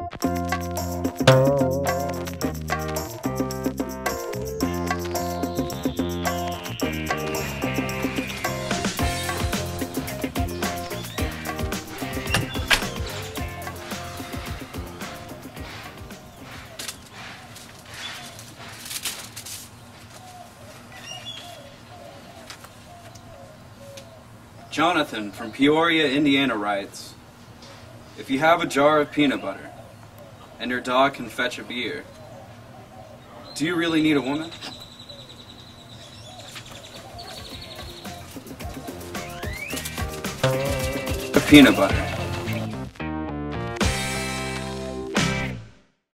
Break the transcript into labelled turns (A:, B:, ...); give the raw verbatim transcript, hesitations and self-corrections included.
A: Jonathan from Peoria, Indiana writes, if you have a jar of peanut butter and your dog can fetch a beer, do you really need a woman? The peanut butter.